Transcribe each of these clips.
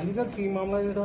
हाँ जी सर, की मामला जिहड़ा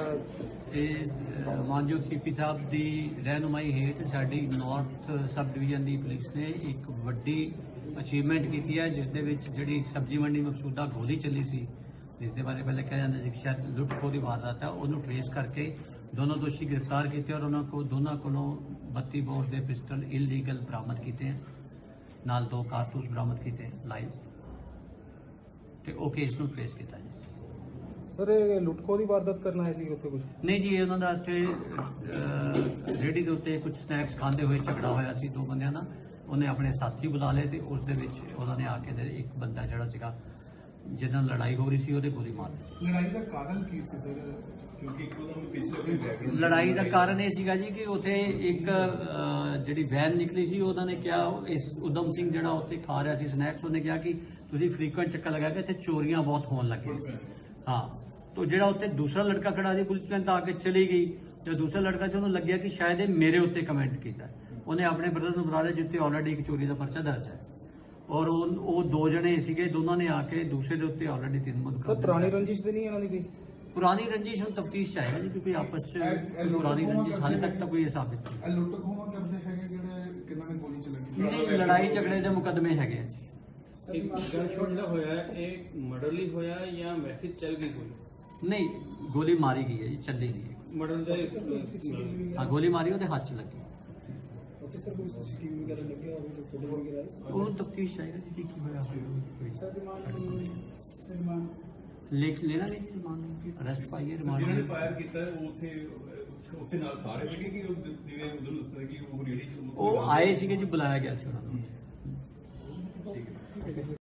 मानयोग सीपी साहब की रहनुमाई हेठ साडी नॉर्थ सब डिवीजन की पुलिस ने एक वड्डी अचीवमेंट की है, जिस दे विच जिहड़ी सब्जी मंडी मकसूदा गोली चली सी, जिस दे बारे पहले कहा जाता है कि शायद लुटखो की वारदात है, उन्होंने ट्रेस करके दोनों दोषी गिरफ्तार किए और उन्होंने को दोनों को 32 बोर के पिस्टल इलीगल बरामद किए, नाल 2 कारतूस बरामद किए लाइव, तो वो केस नूं ट्रेस किया जी। सर लुटखो की वारदात करना है जी उत्थे कुछ नहीं जी, उन्होंने इत्थे रेहड़ी के उत्ते कुछ स्नैक्स खाते हुए झगड़ा होया सी 2 बंदियां दा, उन्हें अपने साथी बुला ले ते उस दे विच उन्होंने आके ते एक बंदा जिहड़ा सीगा जिहदे नाल लड़ाई हो रही सी ओहदे गोली मार दी। लड़ाई का कारण की सी सर? क्योंकि पिछले लड़ाई का कारण यह सीगा जी कि उत्थे एक जिहड़ी वैन निकली सी, उन्होंने क्या इस उधम सिंह जिहड़ा उत्थे खा रहा सी स्नैक्स, उन्हें कहा कि तुसीं फ्रीक्वेंट चक्कर लगा के इत्थे चोरियां बहुत होने लगी। हाँ, तो जिहड़ा उत्ते दूसरा लड़का खड़ा सी, पुलिस तुरंत आके चली गई, जो दूसरा लड़का से उन्होंने लग्या कि शायद ये मेरे उत्ते कमेंट किया, उन्हें अपने ब्रदर नूं बुला लिया जित्ते ऑलरेडी एक चोरी का परचा दर्ज है, और वो 2 जने सीगे, दोनों ने आके दूसरे के उत्ते ऑलरेडी 3 सर मुकदमे। पुरानी रंजिश तो नहीं है इन्होंने की? पुरानी रंजिश हम तफ्तीश चाहेगा जी, क्योंकि आपस पुरानी रंजिश हाले तक तो कोई ये साबित नहीं। लुੱਟ ਖੋਹਾਂ ਕਰਦੇ ਹੈਗੇ ਜਿਹੜੇ ਕਿੰਨਾਂ ਨੇ ਗੋਲੀ ਚਲਾਈ? नहीं, लड़ाई झगड़े के मुकदमे है जी। एक गन शॉट जो होया है एक मर्डरली होया या वैसे चल गई गोली? नहीं, गोली मारी गई है जी, चली नहीं है। मर्डर दे हाँ, गोली मारी ਉਹਦੇ ਹੱਥ 'ਚ ਲੱਗੀ। सर कोई सीसीटीवी वगैरह लगे होवे तो फोटो वगैरह ਉਹ ਤਫਤੀਸ਼ ਚਾਹੀਦਾ ਜੀ ਕੀ ਹੋਇਆ लेना नहीं जी रिमांड, अरेस्ट पाइए ਜਿਹਨਾਂ ਨੇ रिमांड। ਫਾਇਰ ਕੀਤਾ ਹੈ, ਉਹ ਉੱਥੇ ਨਾਲ ਖਾ ਰਹੇ ਸੀਗੇ ਕਿ ਜਿਵੇਂ ਉਧਰ ਦੱਸਿਆ ਕਿ ਉਹ ਰੇੜੀ ਉਹ ਆਏ ਸੀਗੇ ਜੀ, ਬੁਲਾਇਆ ਗਿਆ ਸੀ ਉਹਨਾਂ ਨੂੰ। ਠੀਕ ਹੈ।